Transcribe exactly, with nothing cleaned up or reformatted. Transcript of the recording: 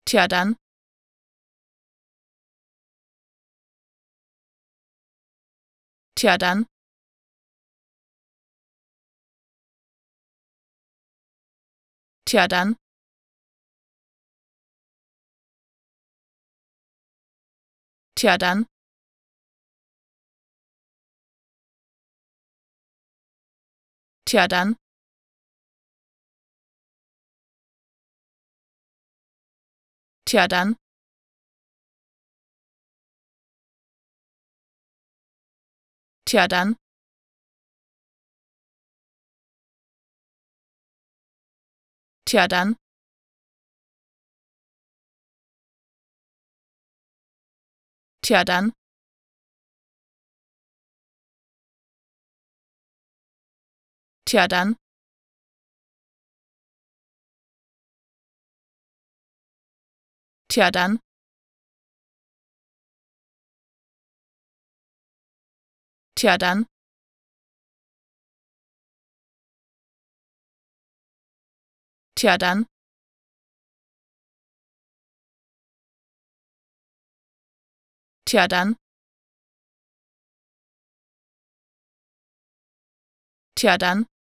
Tja dann. Tja dann. Tja dann. Tja dann. Tja dann. Tja dann. Tja dann. Tja dann. Tja dann. Tja dann. Tja dann. Tja dann. Tja dann. Tja dann. Tja dann.